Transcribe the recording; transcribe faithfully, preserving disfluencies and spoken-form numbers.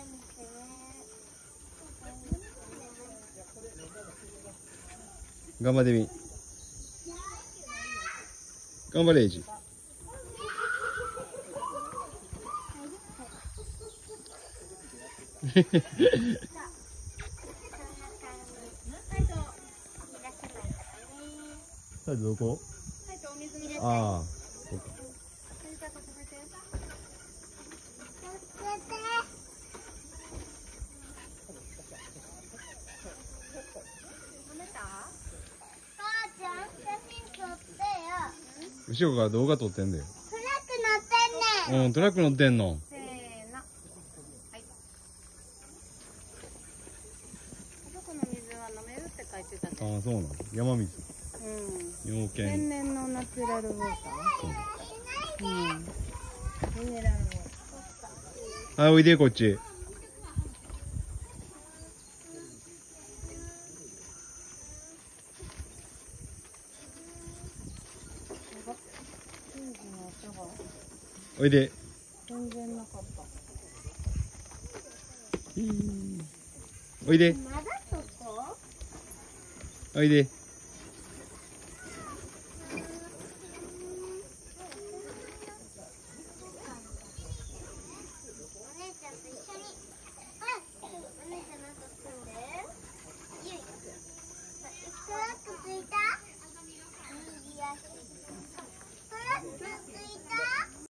頑張ってみ。頑張れ、エイジ。さあ、どこ？ああ。後ろから動画撮ってんだよ。 トラック乗ってんねん。 うん、トラック乗ってんの。 せーの。はい。あそこの水は飲めるって書いてたね。 ああ、そうなの。山水。 うん。 尿検。 天然のナチュラルウォーター。 そう。 うん。ミネラルウォーター。 はい、おいで、こっち。おいで。 全然なかった。 おいで。 まだそこ？ おいで。